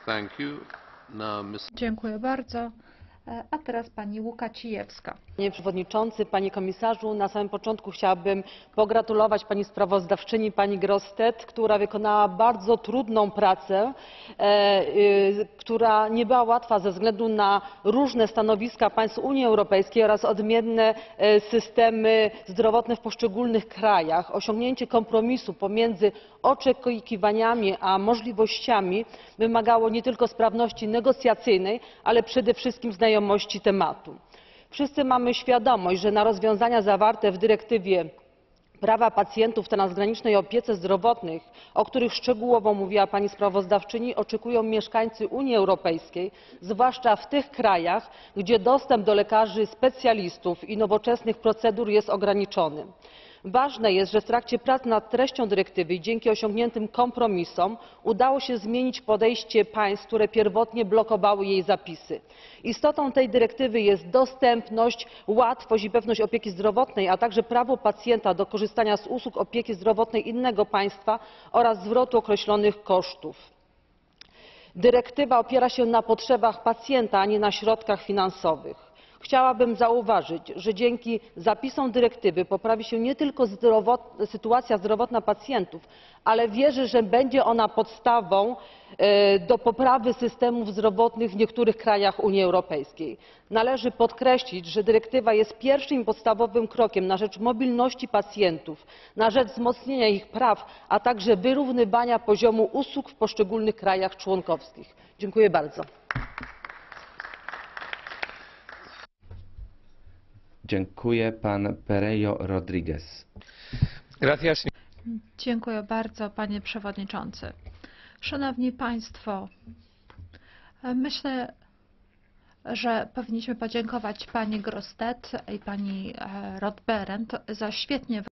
Dziękuję bardzo. A teraz pani Łukacijewska. Panie Przewodniczący, Panie Komisarzu! Na samym początku chciałabym pogratulować Pani sprawozdawczyni, Pani Grossetête, która wykonała bardzo trudną pracę, która nie była łatwa ze względu na różne stanowiska państw Unii Europejskiej oraz odmienne systemy zdrowotne w poszczególnych krajach. Osiągnięcie kompromisu pomiędzy oczekiwaniami a możliwościami wymagało nie tylko sprawności negocjacyjnej, ale przede wszystkim znajomości tematu. Wszyscy mamy świadomość, że na rozwiązania zawarte w dyrektywie prawa pacjentów w transgranicznej opiece zdrowotnej, o których szczegółowo mówiła pani sprawozdawczyni, oczekują mieszkańcy Unii Europejskiej, zwłaszcza w tych krajach, gdzie dostęp do lekarzy specjalistów i nowoczesnych procedur jest ograniczony. Ważne jest, że w trakcie prac nad treścią dyrektywy i dzięki osiągniętym kompromisom udało się zmienić podejście państw, które pierwotnie blokowały jej zapisy. Istotą tej dyrektywy jest dostępność, łatwość i pewność opieki zdrowotnej, a także prawo pacjenta do korzystania z usług opieki zdrowotnej innego państwa oraz zwrotu określonych kosztów. Dyrektywa opiera się na potrzebach pacjenta, a nie na środkach finansowych. Chciałabym zauważyć, że dzięki zapisom dyrektywy poprawi się nie tylko sytuacja zdrowotna pacjentów, ale wierzę, że będzie ona podstawą do poprawy systemów zdrowotnych w niektórych krajach Unii Europejskiej. Należy podkreślić, że dyrektywa jest pierwszym i podstawowym krokiem na rzecz mobilności pacjentów, na rzecz wzmocnienia ich praw, a także wyrównywania poziomu usług w poszczególnych krajach członkowskich. Dziękuję bardzo. Dziękuję. Pan Pereiro Rodriguez. Dziękuję bardzo, panie przewodniczący. Szanowni państwo, myślę, że powinniśmy podziękować pani Grossetête i pani Roth-Behrendt za świetnie